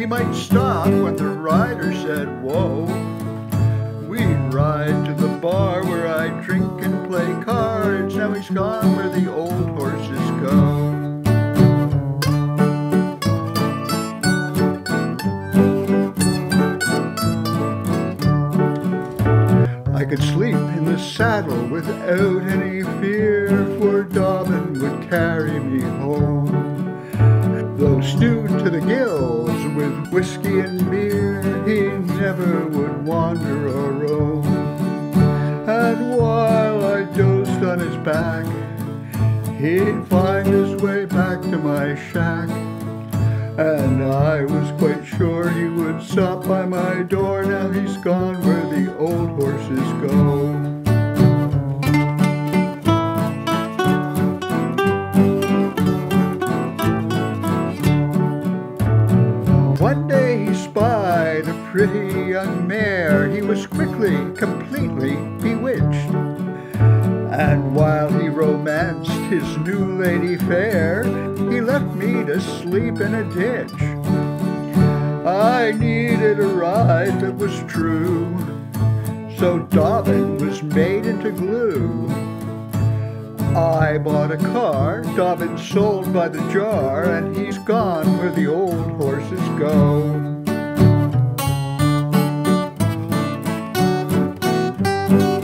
might stop when the rider said, "Whoa." We'd ride to the bar where I'd drink and play cards. Now he's gone where the old horses go. I could sleep in the saddle without any fear, for Dobbin would carry me home. Though stewed to the gills with whiskey and beer, he never would wander or roam. And while I dozed on his back, he'd find his way back to my shack. And I was quite sure he would stop by my door. Now he's gone where the old horses go. One day he spied a pretty young mare. He was quickly, completely bewitched. And while he romanced his new lady fair, he left me to sleep in a ditch. I needed a ride that was true, so Dobbin was made into glue. I bought a car, Dobbin sold by the jar, and he's gone where the old horses go.